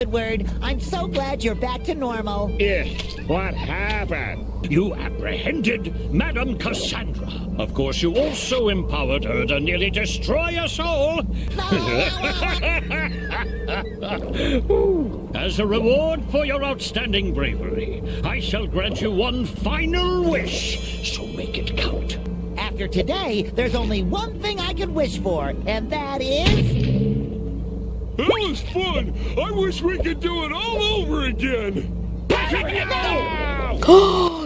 Edward, I'm so glad you're back to normal. Yes, what happened? You apprehended Madame Cassandra. Of course, you also empowered her to nearly destroy us all. As a reward for your outstanding bravery, I shall grant you one final wish, so make it count. After today, there's only one thing I can wish for, and that is... That was fun! I wish we could do it all over again! Perfect!